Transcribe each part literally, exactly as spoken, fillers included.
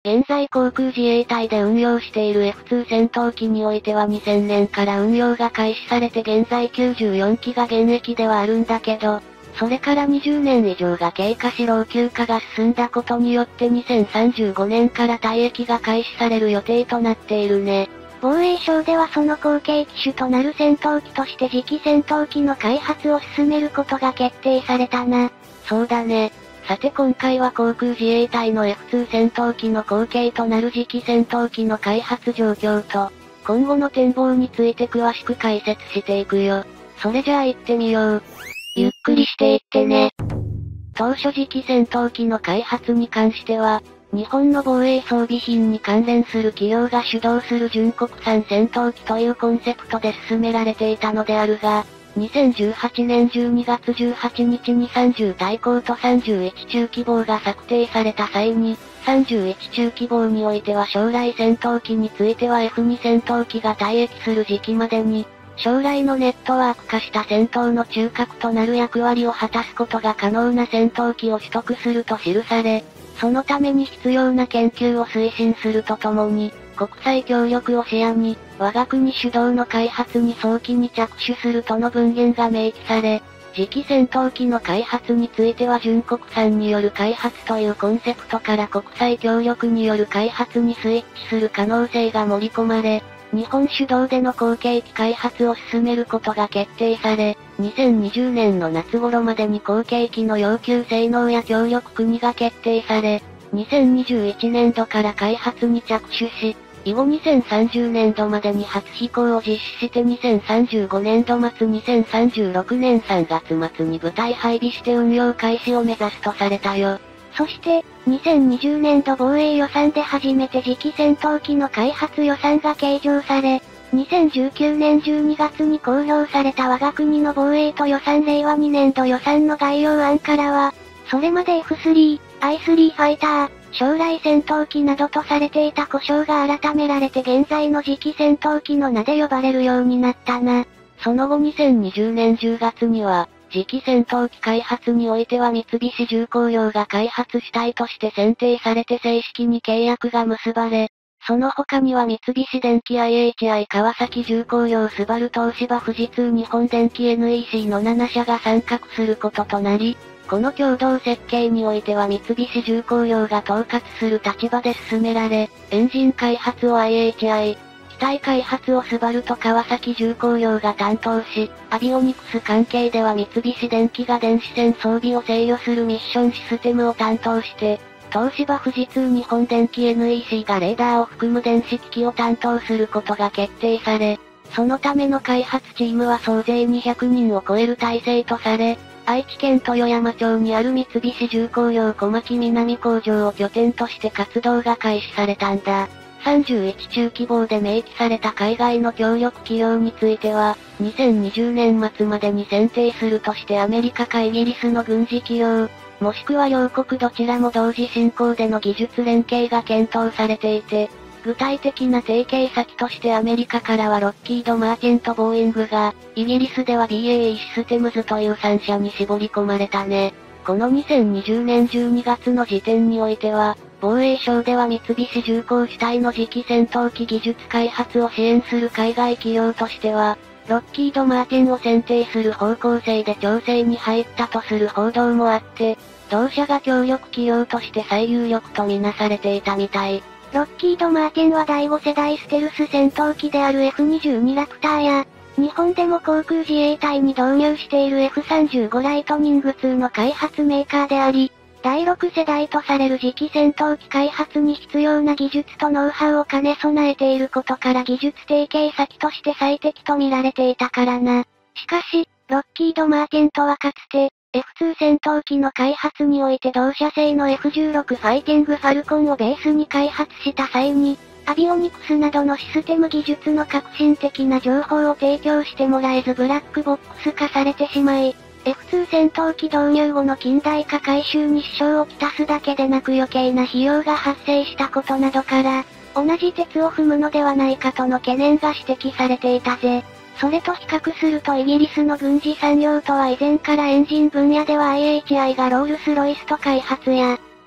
現在航空自衛隊で運用している エフツー 戦闘機においてはにせんねんから運用が開始されて現在きゅうじゅうよんきが現役ではあるんだけど、それからにじゅうねん以上が経過し老朽化が進んだことによってにせんさんじゅうごねんから退役が開始される予定となっているね。 防衛省ではその後継機種となる戦闘機として次期戦闘機の開発を進めることが決定されたな。 そうだね。さて今回は航空自衛隊の エフツー 戦闘機の後継となる次期戦闘機の開発状況と、今後の展望について詳しく解説していくよ。それじゃあ行ってみよう。ゆっくりしていってね。当初次期戦闘機の開発に関しては、日本の防衛装備品に関連する企業が主導する純国産戦闘機というコンセプトで進められていたのであるが、にせんじゅうはちねんじゅうにがつじゅうはちにちにさんじゅう大砲とさんじゅういち中希望が策定された際に、さんじゅういち中希望においては将来戦闘機については エフツー 戦闘機が退役する時期までに、将来のネットワーク化した戦闘の中核となる役割を果たすことが可能な戦闘機を取得すると記され、そのために必要な研究を推進するとともに、国際協力を視野に、我が国主導の開発に早期に着手するとの文言が明記され、次期戦闘機の開発については純国産による開発というコンセプトから国際協力による開発にスイッチする可能性が盛り込まれ、日本主導での後継機開発を進めることが決定され、にせんにじゅうねんの夏頃までに後継機の要求性能や協力国が決定され、にせんにじゅういちねんどから開発に着手し、以後にせんさんじゅうねんどまでに初飛行を実施してにせんさんじゅうごねんど末にせんさんじゅうろくねんさんがつ末に部隊配備して運用開始を目指すとされたよ。 そして、にせんにじゅうねんど防衛予算で初めて次期戦闘機の開発予算が計上され、にせんじゅうきゅうねんじゅうにがつに公表された我が国の防衛と予算令和にねんど予算の概要案からは、それまで エフスリー、アイスリー ファイター、将来戦闘機などとされていた呼称が改められて現在の次期戦闘機の名で呼ばれるようになったな。 その後にせんにじゅうねんじゅうがつには、次期戦闘機開発においては三菱重工業が開発主体として選定されて正式に契約が結ばれ、その他には三菱電機 アイエイチアイ 川崎重工業スバル東芝富士通日本電機 エヌイーシー のななしゃが参画することとなり、この共同設計においては三菱重工業が統括する立場で進められ、エンジン開発を アイエイチアイ、機体開発をスバルと川崎重工業が担当し、アビオニクス関係では三菱電機が電子戦装備を制御するミッションシステムを担当して、東芝富士通日本電機 エヌイーシー がレーダーを含む電子機器を担当することが決定され、そのための開発チームは総勢にひゃくにんを超える体制とされ、愛知県豊山町にある三菱重工業小牧南工場を拠点として活動が開始されたんだ。さんじゅういち中希望で明記された海外の協力企業については、にせんにじゅうねん末までに選定するとしてアメリカかイギリスの軍事企業、もしくは両国どちらも同時進行での技術連携が検討されていて、具体的な提携先としてアメリカからはロッキード・マーチェント・ボーイングが、イギリスでは ビーエーイー システムズというさんしゃに絞り込まれたね。このにせんにじゅうねんじゅうにがつの時点においては、防衛省では三菱重工主体の次期戦闘機技術開発を支援する海外企業としては、ロッキード・マーティンを選定する方向性で調整に入ったとする報道もあって、同社が協力企業として最有力とみなされていたみたい。 ロッキード・マーティンはだいご世代ステルス戦闘機である エフにじゅうに ラプターや、日本でも航空自衛隊に導入している エフさんじゅうご ライトニングツーの開発メーカーであり、だいろく世代とされる次期戦闘機開発に必要な技術とノウハウを兼ね備えていることから技術提携先として最適と見られていたからな。しかし、ロッキード・マーティンとはかつて、エフツー 戦闘機の開発において同社製の エフじゅうろく ファイティングファルコンをベースに開発した際に、アビオニクスなどのシステム技術の革新的な情報を提供してもらえずブラックボックス化されてしまい、エフツー 戦闘機導入後の近代化改修に支障をきたすだけでなく余計な費用が発生したことなどから、同じ鉄を踏むのではないかとの懸念が指摘されていたぜ。それと比較するとイギリスの軍事産業とは以前からエンジン分野では アイエイチアイ がロールスロイスと開発や、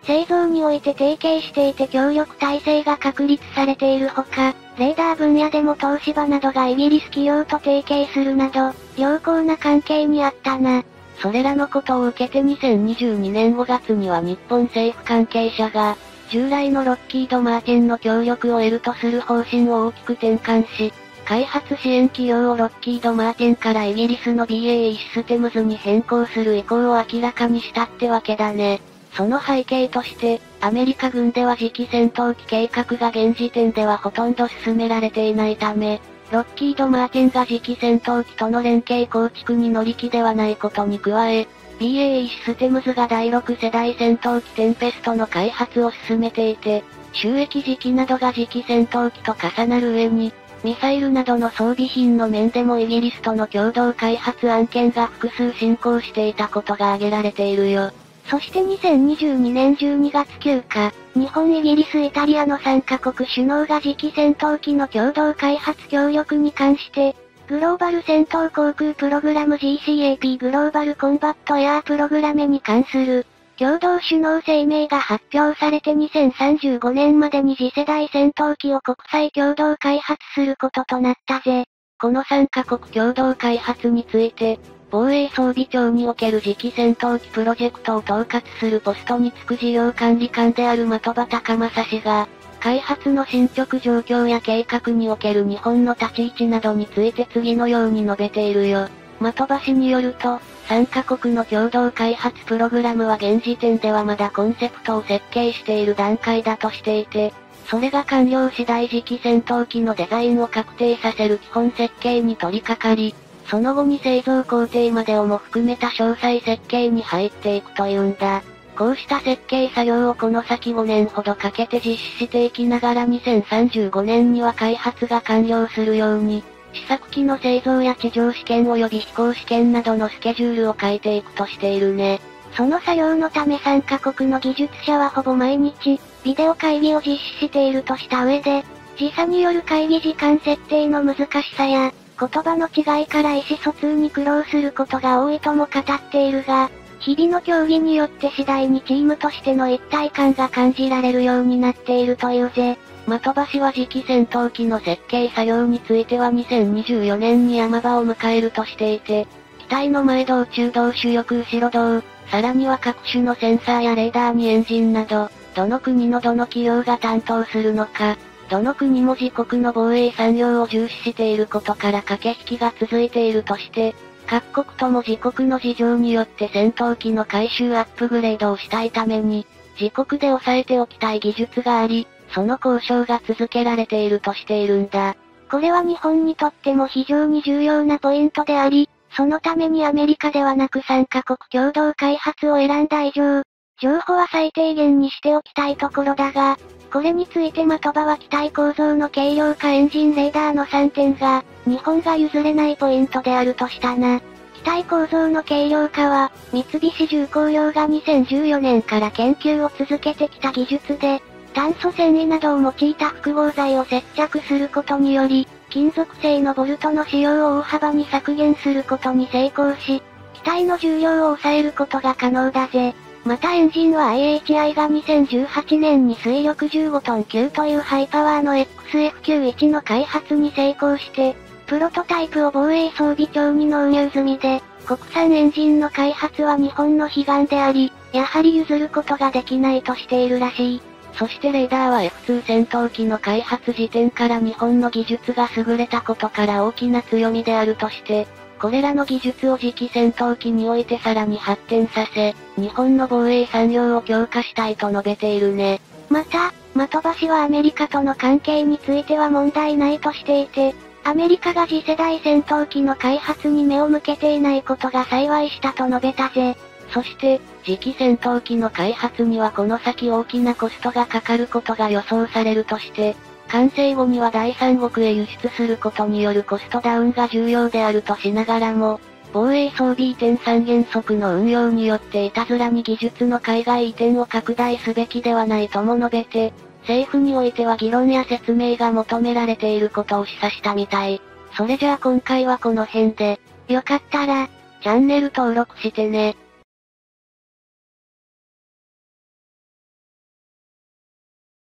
製造において提携していて協力体制が確立されているほか、レーダー分野でも東芝などがイギリス企業と提携するなど、良好な関係にあったな。 それらのことを受けてにせんにじゅうにねんごがつには日本政府関係者が、従来のロッキード・マーティンの協力を得るとする方針を大きく転換し、開発支援企業をロッキード・マーティンからイギリスの ビーエーイー システムズに変更する意向を明らかにしたってわけだね。その背景として、アメリカ軍では次期戦闘機計画が現時点ではほとんど進められていないため、ロッキード・マーティンが次期戦闘機との連携構築に乗り気ではないことに加え、ビーエーイー システムズがだいろく世代戦闘機テンペストの開発を進めていて、収益時期などが次期戦闘機と重なる上に、ミサイルなどの装備品の面でもイギリスとの共同開発案件が複数進行していたことが挙げられているよ。 そしてにせんにじゅうにねんじゅうにがつきゅうか、日本、イギリス、イタリアのさんカ国首脳が次期戦闘機の共同開発協力に関して、グローバル戦闘航空プログラム ジーシーエーピー グローバルコンバットエアープログラムに関する、共同首脳声明が発表されてにせんさんじゅうごねんまでに次世代戦闘機を国際共同開発することとなったぜ。 このさんカ国共同開発について、防衛装備庁における次期戦闘機プロジェクトを統括するポストに就く事業管理官である的場隆正氏が、開発の進捗状況や計画における日本の立ち位置などについて次のように述べているよ。的場氏によると、さんカ国の共同開発プログラムは現時点ではまだコンセプトを設計している段階だとしていて、それが完了次第次期戦闘機のデザインを確定させる基本設計に取り掛かり、その後に製造工程までをも含めた詳細設計に入っていくというんだ。こうした設計作業をこの先ごねんほどかけて実施していきながらにせんさんじゅうごねんには開発が完了するように、試作機の製造や地上試験及び飛行試験などのスケジュールを書いていくとしているね。 その作業のためさんカ国の技術者はほぼ毎日、ビデオ会議を実施しているとした上で、時差による会議時間設定の難しさや、言葉の違いから意思疎通に苦労することが多いとも語っているが、日々の協議によって次第にチームとしての一体感が感じられるようになっているというぜ。 的場氏は次期戦闘機の設計作業についてはにせんにじゅうよねんに山場を迎えるとしていて、機体の前動中動主翼後ろ動、さらには各種のセンサーやレーダーにエンジンなど、どの国のどの企業が担当するのか、どの国も自国の防衛産業を重視していることから駆け引きが続いているとして、各国とも自国の事情によって戦闘機の改修アップグレードをしたいために、自国で抑えておきたい技術があり、その交渉が続けられているとしているんだ。 これは日本にとっても非常に重要なポイントであり、そのためにアメリカではなくさんカ国共同開発を選んだ以上、情報は最低限にしておきたいところだが、これについて的場は機体構造の軽量化エンジンレーダーのさんてんが、日本が譲れないポイントであるとしたな。機体構造の軽量化は、三菱重工業がにせんじゅうよねんから研究を続けてきた技術で、炭素繊維などを用いた複合材を接着することにより、金属製のボルトの使用を大幅に削減することに成功し、機体の重量を抑えることが可能だぜ。またエンジンは アイエイチアイ がにせんじゅうはちねんに推力じゅうごトン級というハイパワーの エックスエフきゅうじゅういち の開発に成功して、プロトタイプを防衛装備庁に納入済みで、国産エンジンの開発は日本の悲願であり、やはり譲ることができないとしているらしい。 そしてレーダーは エフツー 戦闘機の開発時点から日本の技術が優れたことから大きな強みであるとして、これらの技術を次期戦闘機においてさらに発展させ、日本の防衛産業を強化したいと述べているね。 また、的場氏はアメリカとの関係については問題ないとしていて、アメリカが次世代戦闘機の開発に目を向けていないことが幸いしたと述べたぜ。 そして、次期戦闘機の開発にはこの先大きなコストがかかることが予想されるとして、完成後には第三国へ輸出することによるコストダウンが重要であるとしながらも、防衛装備移転三原則の運用によっていたずらに技術の海外移転を拡大すべきではないとも述べて、政府においては議論や説明が求められていることを示唆したみたい。それじゃあ今回はこの辺で、 よかったら、 チャンネル登録してね。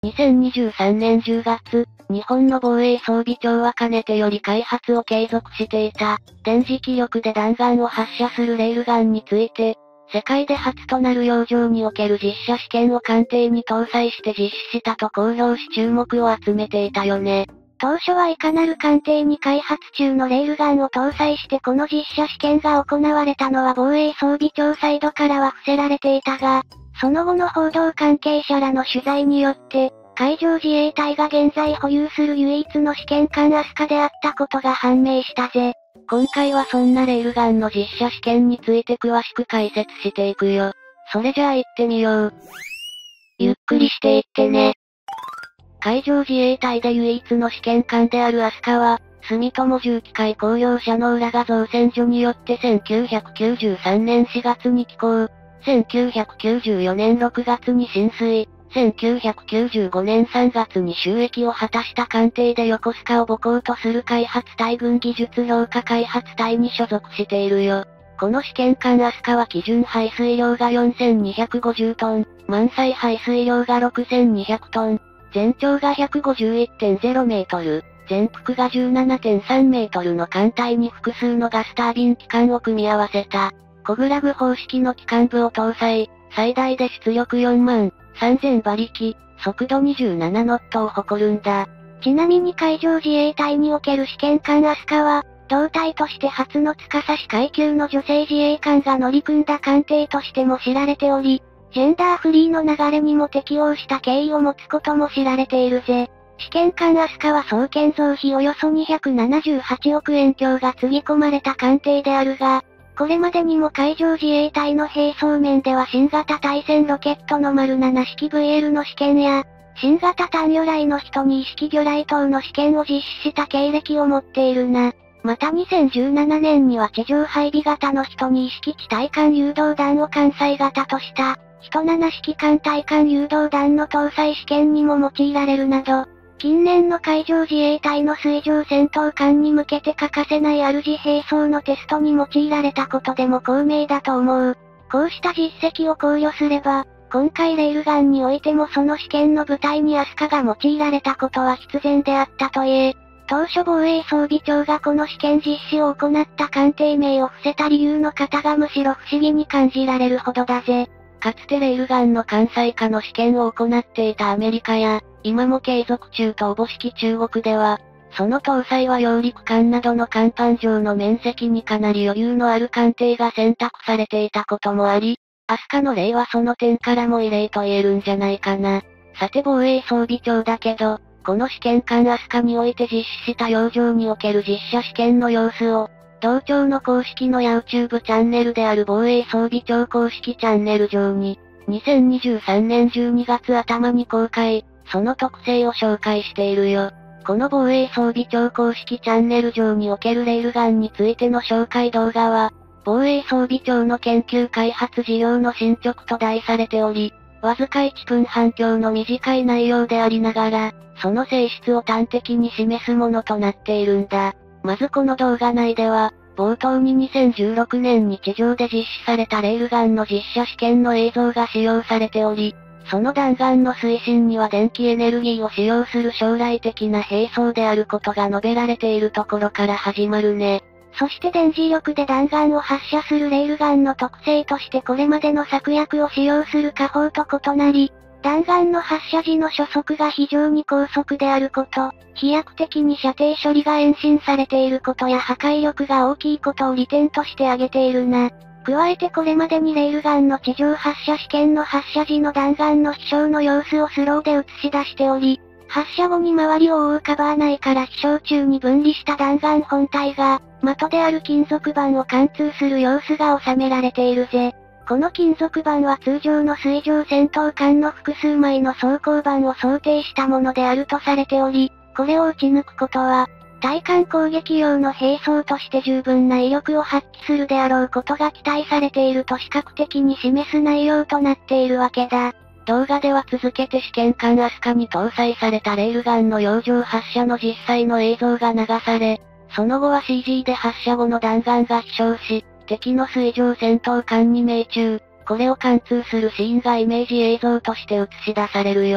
にせんにじゅうさんねんじゅうがつ、日本の防衛装備庁はかねてより開発を継続していた、電磁気力で弾丸を発射するレールガンについて、世界で初となる洋上における実射試験を艦艇に搭載して実施したと公表し注目を集めていたよね。 当初はいかなる艦艇に開発中のレールガンを搭載してこの実射試験が行われたのは防衛装備庁サイドからは伏せられていたが、その後の報道関係者らの取材によって、海上自衛隊が現在保有する唯一の試験艦アスカであったことが判明したぜ。 今回はそんなレールガンの実写試験について詳しく解説していくよ。それじゃあ行ってみよう。ゆっくりしていってね。海上自衛隊で唯一の試験艦であるアスカは、住友重機械工業社の浦賀造船所によってせんきゅうひゃくきゅうじゅうさんねんしがつに起工、せんきゅうひゃくきゅうじゅうよねんろくがつに進水、せんきゅうひゃくきゅうじゅうごねんさんがつに就役を果たした艦艇で横須賀を母港とする開発隊軍技術評価開発隊に所属しているよ。この試験艦アスカは基準排水量がよんせんにひゃくごじゅうトン、満載排水量がろくせんにひゃくトン、全長が ひゃくごじゅういってんゼロメートル、全幅が じゅうななてんさんメートルの艦体に複数のガスタービン機関を組み合わせた、コグラグ方式の機関部を搭載、最大で出力よんまんさんぜんばりき、速度にじゅうななノットを誇るんだ。 ちなみに海上自衛隊における試験艦アスカは、同隊として初の司司階級の女性自衛官が乗り組んだ艦艇としても知られており、ジェンダーフリーの流れにも適応した経緯を持つことも知られているぜ。試験艦アスカは総建造費およそにひゃくななじゅうはちおくえん強がつぎ込まれた艦艇であるが、これまでにも海上自衛隊の兵装面では新型対戦ロケットの丸なな式 ブイエル の試験や、新型単魚雷の人に式魚雷等の試験を実施した経歴を持っているな。またにせんじゅうななねんには地上配備型の人に式地対艦誘導弾を艦載型とした、人なな式艦対艦誘導弾の搭載試験にも用いられるなど、近年の海上自衛隊の水上戦闘艦に向けて欠かせない主兵装のテストに用いられたことでも高明だと思う。こうした実績を考慮すれば、今回レールガンにおいてもその試験の舞台にアスカが用いられたことは必然であったと言え、当初防衛装備庁がこの試験実施を行った艦艇名を伏せた理由の方がむしろ不思議に感じられるほどだぜ。 かつてレールガンの艦載化の試験を行っていたアメリカや、今も継続中とおぼしき中国では、その搭載は揚陸艦などの甲板上の面積にかなり余裕のある艦艇が選択されていたこともあり、アスカの例はその点からも異例と言えるんじゃないかな。さて防衛装備庁だけど、この試験艦アスカにおいて実施した洋上における実射試験の様子を、同庁の公式の YouTube チャンネルである防衛装備庁公式チャンネル上に、にせんにじゅうさんねんじゅうにがつ頭に公開、その特性を紹介しているよ。この防衛装備庁公式チャンネル上におけるレールガンについての紹介動画は、防衛装備庁の研究開発事業の進捗と題されており、わずかいっぷんはん強の短い内容でありながら、その性質を端的に示すものとなっているんだ。まずこの動画内では、冒頭ににせんじゅうろくねんに地上で実施されたレールガンの実射試験の映像が使用されており、その弾丸の推進には電気エネルギーを使用する将来的な兵装であることが述べられているところから始まるね。 そして電磁力で弾丸を発射するレールガンの特性としてこれまでの策略を使用する火砲と異なり、弾丸の発射時の初速が非常に高速であること、飛躍的に射程処理が延伸されていることや破壊力が大きいことを利点として挙げているな。加えてこれまでにレールガンの地上発射試験の発射時の弾丸の飛翔の様子をスローで映し出しており、発射後に周りを覆うカバー内から飛翔中に分離した弾丸本体が、的である金属板を貫通する様子が収められているぜ。この金属板は通常の水上戦闘艦の複数枚の装甲板を想定したものであるとされており、これを撃ち抜くことは、対艦攻撃用の兵装として十分な威力を発揮するであろうことが期待されていると視覚的に示す内容となっているわけだ。 動画では続けて試験艦アスカに搭載されたレールガンの洋上発射の実際の映像が流され、その後は シージー で発射後の弾丸が飛翔し、敵の水上戦闘艦に命中、これを貫通するシーンがイメージ映像として映し出されるよ。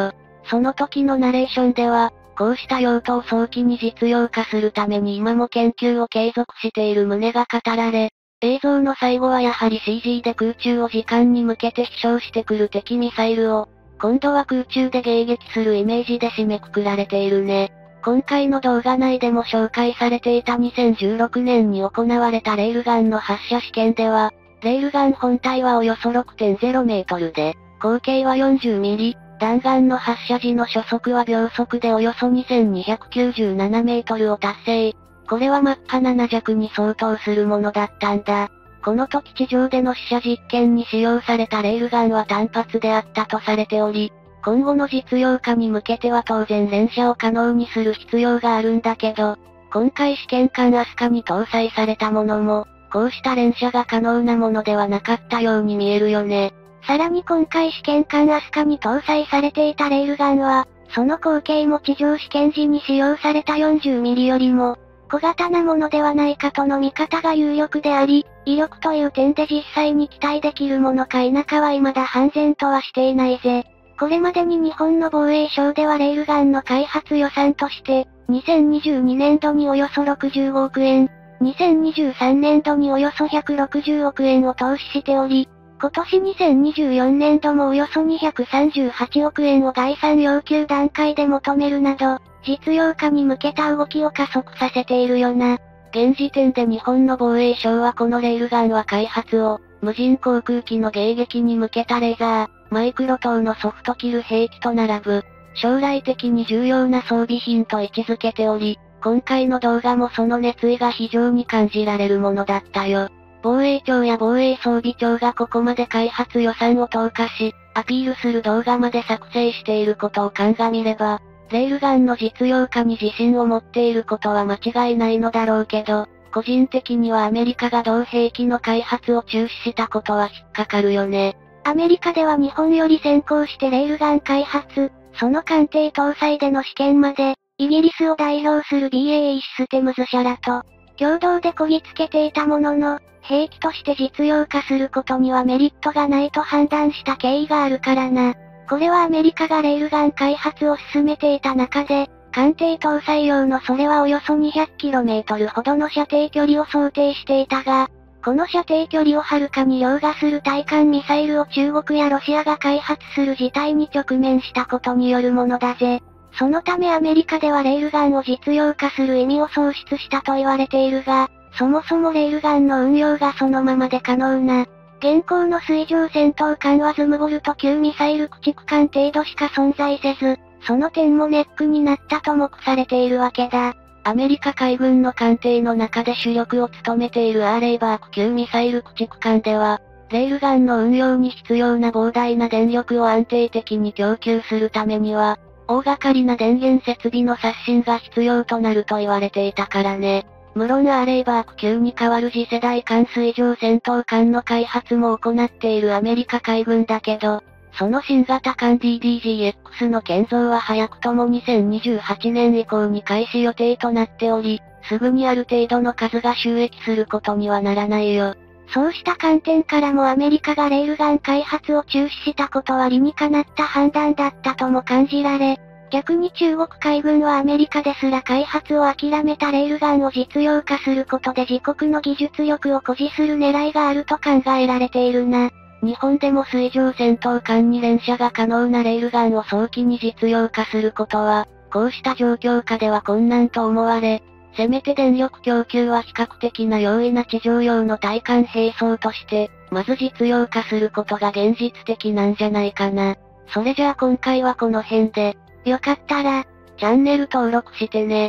その時のナレーションでは、こうした用途を早期に実用化するために今も研究を継続している旨が語られ、映像の最後はやはり シージー で空中を時間に向けて飛翔してくる敵ミサイルを、今度は空中で迎撃するイメージで締めくくられているね。今回の動画内でも紹介されていたにせんじゅうろくねんに行われたレールガンの発射試験では、レールガン本体はおよそ ろくてんゼロメートルで、口径はよんじゅうミリ、弾丸の発射時の初速は秒速でおよそにせんにひゃくきゅうじゅうななメートルを達成。これはマッハなな弱に相当するものだったんだ。この時地上での試射実験に使用されたレールガンは単発であったとされており、今後の実用化に向けては当然連射を可能にする必要があるんだけど、今回試験管アスカに搭載されたものも、こうした連射が可能なものではなかったように見えるよね。 さらに今回試験管アスカに搭載されていたレールガンは、その口径も地上試験時に使用された よんじゅうミリ よりも、小型なものではないかとの見方が有力であり、威力という点で実際に期待できるものか否かは未だ判然とはしていないぜ。これまでに日本の防衛省ではレールガンの開発予算として、にせんにじゅうにねんどにおよそろくじゅうごおくえん、にせんにじゅうさんねんどにおよそひゃくろくじゅうおくえんを投資しており、今年にせんにじゅうよねんどもおよそにひゃくさんじゅうはちおくえんを概算要求段階で求めるなど、実用化に向けた動きを加速させているよな。 現時点で日本の防衛省はこのレールガンは開発を、無人航空機の迎撃に向けたレーザー、マイクロ等のソフトキル兵器と並ぶ、将来的に重要な装備品と位置づけており、今回の動画もその熱意が非常に感じられるものだったよ。防衛庁や防衛装備庁がここまで開発予算を投下し、アピールする動画まで作成していることを鑑みれば、レールガンの実用化に自信を持っていることは間違いないのだろうけど、個人的にはアメリカが同兵器の開発を中止したことは引っかかるよね。 アメリカでは日本より先行してレールガン開発、その艦艇搭載での試験まで、イギリスを代表する ビーエーイー システムズ社らと、共同でこぎつけていたものの、兵器として実用化することにはメリットがないと判断した経緯があるからな。これはアメリカがレールガン開発を進めていた中で、艦艇搭載用のそれはおよそにひゃくキロメートルほどの射程距離を想定していたが、この射程距離をはるかに凌駕する対艦ミサイルを中国やロシアが開発する事態に直面したことによるものだぜ。そのためアメリカではレールガンを実用化する意味を喪失したと言われているが、そもそもレールガンの運用がそのままで可能な。現行の水上戦闘艦はズムボルト級ミサイル駆逐艦程度しか存在せず、その点もネックになったと目されているわけだ。 アメリカ海軍の艦艇の中で主力を務めているアーレイバーク級ミサイル駆逐艦では、レールガンの運用に必要な膨大な電力を安定的に供給するためには、大掛かりな電源設備の刷新が必要となると言われていたからね。無論アーレイバーク級に代わる次世代艦水上戦闘艦の開発も行っているアメリカ海軍だけど、その新型艦 ディーディージーエックス の建造は早くともにせんにじゅうはちねん以降に開始予定となっており、すぐにある程度の数が収益することにはならないよ。 そうした観点からもアメリカがレールガン開発を中止したことは理にかなった判断だったとも感じられ、逆に中国海軍はアメリカですら開発を諦めたレールガンを実用化することで自国の技術力を誇示する狙いがあると考えられているな。 日本でも水上戦闘艦に連射が可能なレールガンを早期に実用化することは、こうした状況下では困難と思われ、せめて電力供給は比較的な容易な地上用の対艦兵装として、まず実用化することが現実的なんじゃないかな。それじゃあ今回はこの辺で、 よかったら、 チャンネル登録してね。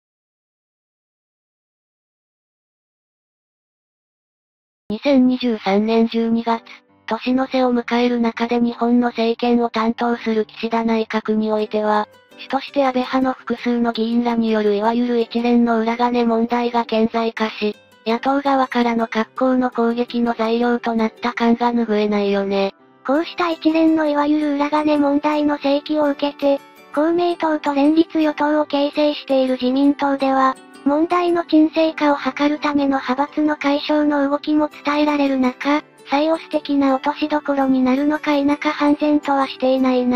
にせんにじゅうさんねんじゅうにがつ、年の瀬を迎える中で日本の政権を担当する岸田内閣においては、主として安倍派の複数の議員らによるいわゆる一連の裏金問題が顕在化し、野党側からの格好の攻撃の材料となった感が拭えないよね。 こうした一連のいわゆる裏金問題の請求を受けて、公明党と連立与党を形成している自民党では、問題の沈静化を図るための派閥の解消の動きも伝えられる中、最オス的な落としどころになるのか否か判然とはしていないな。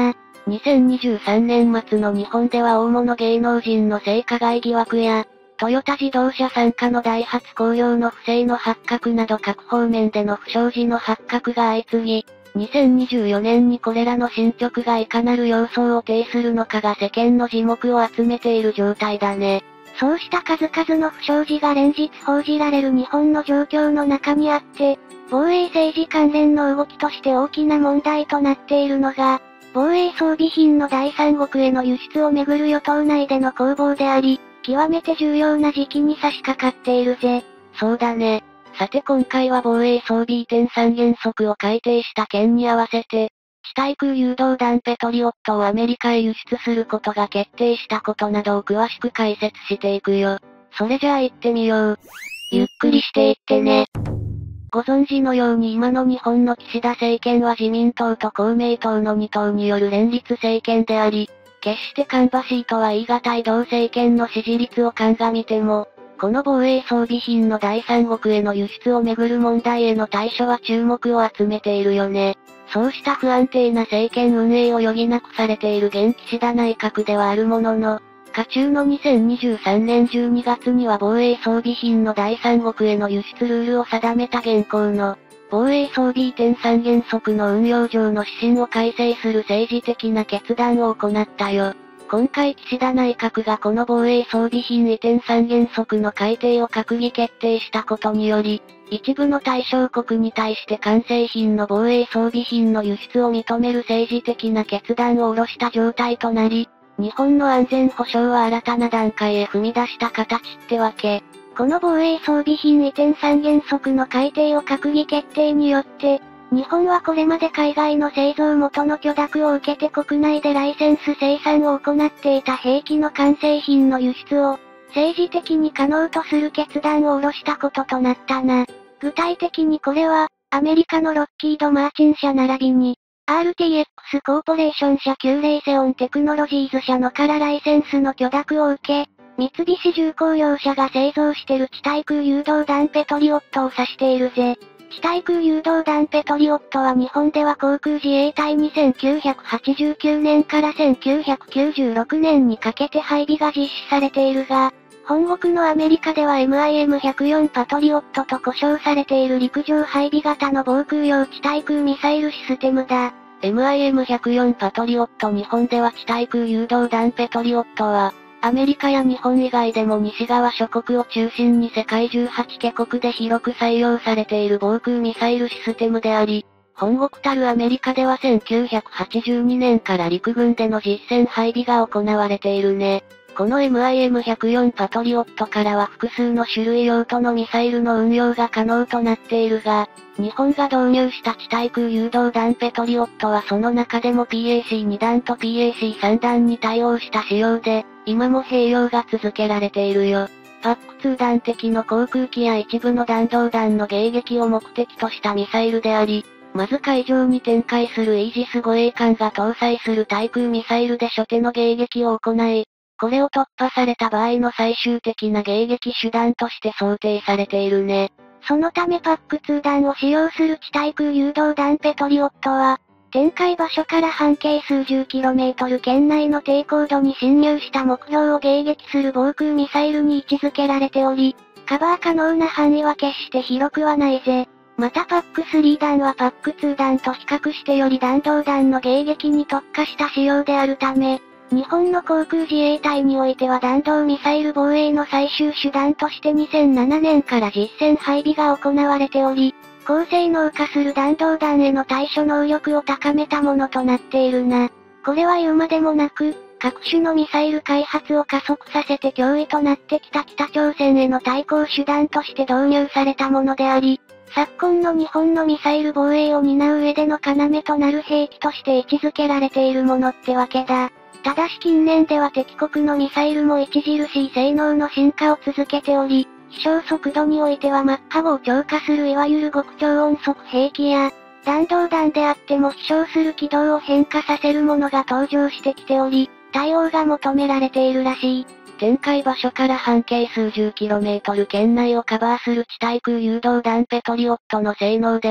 にせんにじゅうさんねん末の日本では大物芸能人の性加害疑惑や、トヨタ自動車傘下のダイハツ工業の不正の発覚など各方面での不祥事の発覚が相次ぎ、にせんにじゅうよねんにこれらの進捗がいかなる様相を呈するのかが世間の耳目を集めている状態だね。 そうした数々の不祥事が連日報じられる日本の状況の中にあって、防衛政治関連の動きとして大きな問題となっているのが、防衛装備品の第三国への輸出をめぐる与党内での攻防であり、極めて重要な時期に差し掛かっているぜ。 そうだね。さて今回は防衛装備移転三原則を改定した件に合わせて、地対空誘導弾ペトリオットをアメリカへ輸出することが決定したことなどを詳しく解説していくよ。それじゃあ行ってみよう。ゆっくりしていってね。ご存知のように今の日本の岸田政権は自民党と公明党のに党による連立政権であり、決して芳しいとは言い難い同政権の支持率を鑑みても、この防衛装備品の第三国への輸出をめぐる問題への対処は注目を集めているよね。そうした不安定な政権運営を余儀なくされている現岸田内閣ではあるものの、渦中のにせんにじゅうさんねんじゅうにがつには防衛装備品の第三国への輸出ルールを定めた現行の、防衛装備移転三原則の運用上の指針を改正する政治的な決断を行ったよ。今回岸田内閣がこの防衛装備品移転三原則の改定を閣議決定したことにより、一部の対象国に対して完成品の防衛装備品の輸出を認める政治的な決断を下ろした状態となり、日本の安全保障は新たな段階へ踏み出した形ってわけ。 この防衛装備品移転三原則の改定を閣議決定によって、日本はこれまで海外の製造元の許諾を受けて国内でライセンス生産を行っていた兵器の完成品の輸出を、政治的に可能とする決断を下ろしたこととなったな。具体的にこれは、アメリカのロッキード・マーチン社並びに、アールティーエックス コーポレーション社旧レイセオンテクノロジーズ社のからライセンスの許諾を受け、三菱重工業者が製造してる地対空誘導弾ペトリオットを指しているぜ。地対空誘導弾ペトリオットは日本では航空自衛隊にせんきゅうひゃくはちじゅうきゅうねんからせんきゅうひゃくきゅうじゅうろくねんにかけて配備が実施されているが、本国のアメリカでは エムアイエムひゃくよん パトリオットと呼称されている陸上配備型の防空用地対空ミサイルシステムだ。 エムアイエムひゃくよん パトリオット日本では地対空誘導弾ペトリオットは、アメリカや日本以外でも西側諸国を中心に世界じゅうはちカ国で広く採用されている防空ミサイルシステムであり、本国たるアメリカではせんきゅうひゃくはちじゅうにねんから陸軍での実戦配備が行われているね。この エムアイエムひゃくよん パトリオットからは複数の種類用途のミサイルの運用が可能となっているが、日本が導入した地対空誘導弾ペトリオットはその中でも ピーエーシーに 弾と ピーエーシーさん 弾に対応した仕様で、今も併用が続けられているよ。パックツー弾敵の航空機や一部の弾道弾の迎撃を目的としたミサイルであり、まず海上に展開するイージス護衛艦が搭載する対空ミサイルで初手の迎撃を行い、これを突破された場合の最終的な迎撃手段として想定されているね。 そのためパックツー弾を使用する地対空誘導弾ペトリオットは、展開場所から半径数十キロメートル圏内の低高度に侵入した目標を迎撃する防空ミサイルに位置づけられており、カバー可能な範囲は決して広くはないぜ。またパックスリー弾はパックツー弾と比較してより弾道弾の迎撃に特化した仕様であるため、日本の航空自衛隊においては弾道ミサイル防衛の最終手段としてにせんななねんから実戦配備が行われており、高性能化する弾道弾への対処能力を高めたものとなっているな。これは言うまでもなく、各種のミサイル開発を加速させて脅威となってきた北朝鮮への対抗手段として導入されたものであり、昨今の日本のミサイル防衛を担う上での要となる兵器として位置づけられているものってわけだ。ただし近年では敵国のミサイルも著しい性能の進化を続けており、飛翔速度においてはマッハごを超過するいわゆる極超音速兵器や、弾道弾であっても飛翔する軌道を変化させるものが登場してきており、対応が求められているらしい。 展開場所から半径数十キロメートル圏内をカバーする地対空誘導弾ペトリオットの性能では、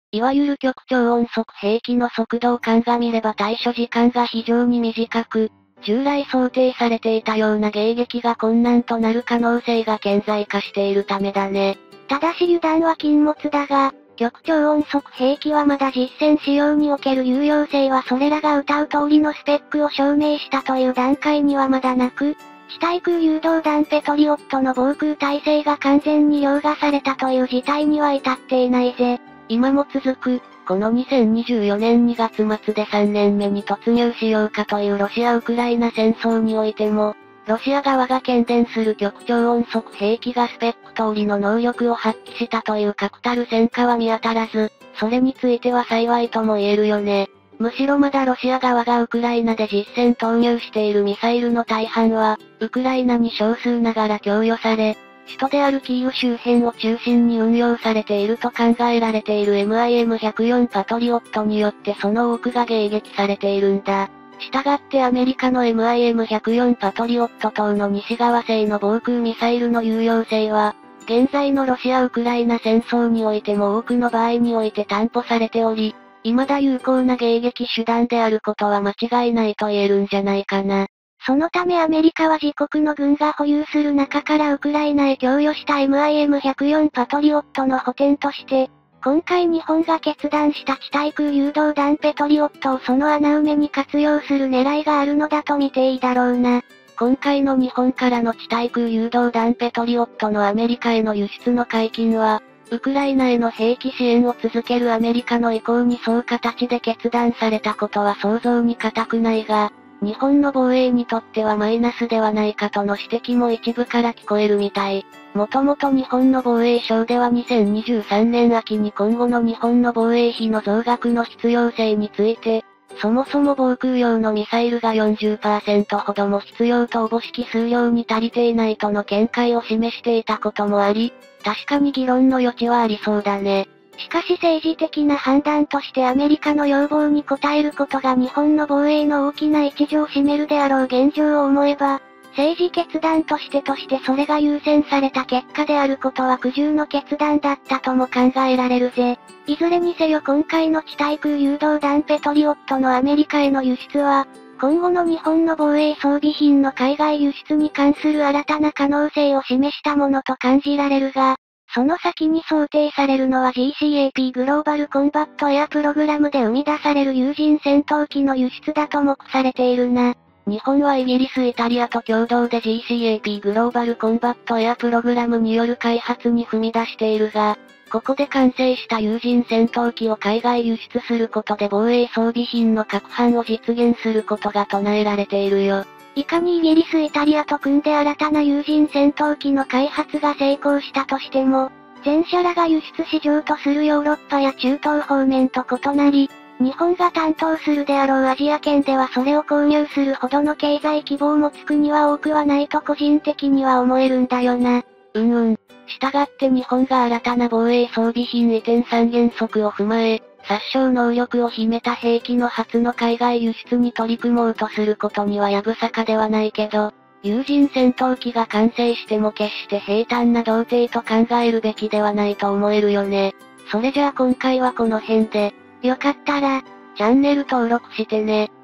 いわゆる極超音速兵器の速度を鑑みれば対処時間が非常に短く、従来想定されていたような迎撃が困難となる可能性が顕在化しているためだね。 ただし油断は禁物だが、極超音速兵器はまだ実戦使用における有用性はそれらが謳う通りのスペックを証明したという段階にはまだなく、地対空誘導弾ペトリオットの防空体制が完全に凌駕されたという事態には至っていないぜ。 今も続く、このにせんにじゅうよねんにがつ末でさんねんめに突入しようかというロシア・ウクライナ戦争においても、ロシア側が喧伝する極超音速兵器がスペック通りの能力を発揮したという確たる戦果は見当たらず、それについては幸いとも言えるよね。むしろまだロシア側がウクライナで実戦投入しているミサイルの大半は、ウクライナに少数ながら供与され、首都であるキーウ周辺を中心に運用されていると考えられている エムアイエムひゃくよん パトリオットによってその多くが迎撃されているんだ。したがってアメリカの エムアイエムひゃくよん パトリオット等の西側製の防空ミサイルの有用性は、現在のロシア・ウクライナ戦争においても多くの場合において担保されており、未だ有効な迎撃手段であることは間違いないと言えるんじゃないかな。 そのためアメリカは自国の軍が保有する中からウクライナへ供与した エムアイエムひゃくよん パトリオットの補填として、今回日本が決断した地対空誘導弾ペトリオットをその穴埋めに活用する狙いがあるのだと見ていいだろうな。 今回の日本からの地対空誘導弾ペトリオットのアメリカへの輸出の解禁は、ウクライナへの兵器支援を続けるアメリカの意向に沿う形で決断されたことは想像に難くないが、日本の防衛にとってはマイナスではないかとの指摘も一部から聞こえるみたい。もともと日本の防衛省ではにせんにじゅうさんねん秋に今後の日本の防衛費の増額の必要性について、そもそも防空用のミサイルが よんじゅっパーセント ほども必要とおぼしき数量に足りていないとの見解を示していたこともあり、確かに議論の余地はありそうだね。 しかし政治的な判断としてアメリカの要望に応えることが日本の防衛の大きな一助を占めるであろう現状を思えば、政治決断としてとしてそれが優先された結果であることは苦渋の決断だったとも考えられるぜ。いずれにせよ今回の地対空誘導弾ペトリオットのアメリカへの輸出は、今後の日本の防衛装備品の海外輸出に関する新たな可能性を示したものと感じられるが、その先に想定されるのは ジーシーエーピー グローバルコンバットエアプログラムで生み出される有人戦闘機の輸出だと目されているな。 日本はイギリス・イタリアと共同で ジーシーエーピー グローバルコンバットエアプログラムによる開発に踏み出しているが、ここで完成した有人戦闘機を海外輸出することで防衛装備品の拡販を実現することが唱えられているよ。 いかにイギリス・イタリアと組んで新たな有人戦闘機の開発が成功したとしても、前者らが輸出市場とするヨーロッパや中東方面と異なり、日本が担当するであろうアジア圏ではそれを購入するほどの経済規模を持つ国は多くはないと個人的には思えるんだよな。 うんうん。したがって日本が新たな防衛装備品移転三原則を踏まえ、殺傷能力を秘めた兵器の初の海外輸出に取り組もうとすることにはやぶさかではないけど、有人戦闘機が完成しても決して平坦な童貞と考えるべきではないと思えるよね。それじゃあ今回はこの辺で、 よかったら、 チャンネル登録してね。